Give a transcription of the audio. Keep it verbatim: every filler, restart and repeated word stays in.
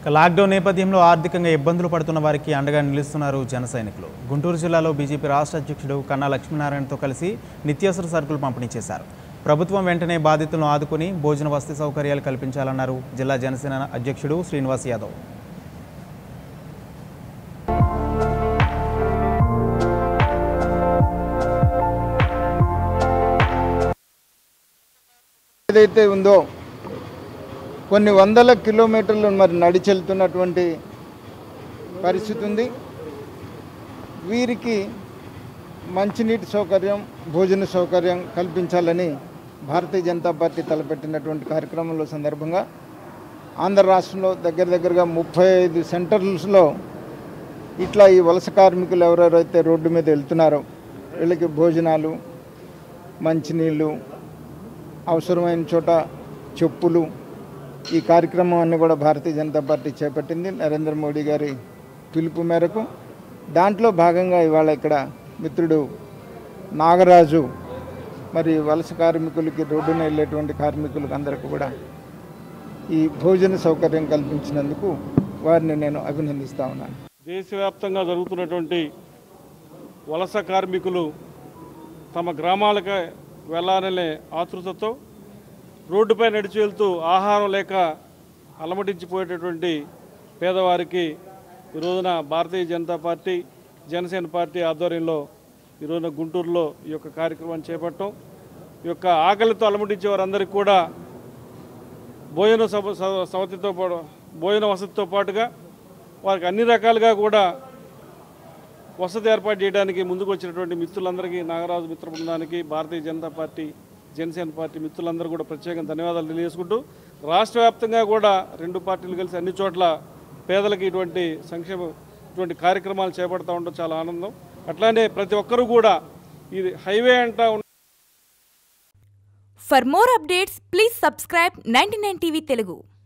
Lockdown నేపథ్యంలో ఆర్థికంగా ఇబ్బందులు పడుతున్న వారికి అండగా నిలుస్తున్నారు జన సైనికులు. గుంటూరు జిల్లాలో బీజేపీ రాష్ట్ర అధ్యక్షుడు కన్నా లక్ష్మీనారాయణతో కలిసి నిత్యావసర సరుకులు పంపిణీ చేశారు. ప్రభుత్వం వెంటనే బాధితులను ఆదుకుని భోజన వసతి సౌకర్యాలు కల్పించాలన్నారు జిల్లా జనసేన అధ్యక్షుడు శ్రీనివాస్ యాదవ్. ఏదైతే ఉందో కొన్ని వందల కిలోమీటర్లు మరి నడిచెళ్తున్నటువంటి పరిస్థితి ఉంది. వీరికి మంచినీటి సౌకర్యం, భోజన సౌకర్యం కల్పించాలని భారతీయ జనతా పార్టీ తలపెట్టినటువంటి కార్యక్రమంలో సందర్భంగా ఆంధ్ర రాష్ట్రంలో దగ్గర దగ్గరగా ముప్పై ఐదు సెంటర్స్లో ఇట్లా ఈ వలస కార్మికులు ఎవరెవరైతే రోడ్డు మీద వెళ్తున్నారో వీళ్ళకి భోజనాలు, మంచినీళ్ళు, అవసరమైన చోట చెప్పులు, ఈ కార్యక్రమం అన్నీ కూడా భారతీయ జనతా పార్టీ చేపట్టింది నరేంద్ర మోడీ గారి పిలుపు మేరకు. దాంట్లో భాగంగా ఇవాళ ఇక్కడ మిత్రుడు నాగరాజు మరి వలస కార్మికులకి, రోడ్డున వెళ్ళేటువంటి కార్మికులకు అందరికీ కూడా ఈ భోజన సౌకర్యం కల్పించినందుకు వారిని నేను అభినందిస్తూ ఉన్నాను. దేశవ్యాప్తంగా జరుగుతున్నటువంటి వలస కార్మికులు తమ గ్రామాలకు వెళ్ళాలనే ఆతృతతో రోడ్డుపై నడిచి వెళ్తూ ఆహారం లేక అలమటించిపోయేటటువంటి పేదవారికి ఈ రోజున భారతీయ జనతా పార్టీ, జనసేన పార్టీ ఆధ్వర్యంలో ఈ రోజున గుంటూరులో ఈ యొక్క కార్యక్రమాన్ని చేపట్టడం, ఈ యొక్క ఆకలితో అలమటించే వారందరికీ కూడా భోజన సవతితో పాటు భోజన వసతితో పాటుగా వారికి అన్ని రకాలుగా కూడా వసతి ఏర్పాటు చేయడానికి ముందుకు వచ్చినటువంటి మిత్రులందరికీ, నాగరాజు మిత్ర బృందానికి, భారతీయ జనతా పార్టీ, జనసేన పార్టీ మిత్రులందరూ కూడా ప్రత్యేకంగా ధన్యవాదాలు తెలియజేసుకుంటూ, రాష్ట్ర వ్యాప్తంగా కూడా రెండు పార్టీలు కలిసి అన్ని చోట్ల పేదలకు ఇటువంటి సంక్షేమ ఇటువంటి కార్యక్రమాలు చేపడతా ఉండడం చాలా ఆనందం. అట్లానే ప్రతి ఒక్కరూ కూడా ఇది హైవే అంటా. For more updates please subscribe ninety nine TV Telugu.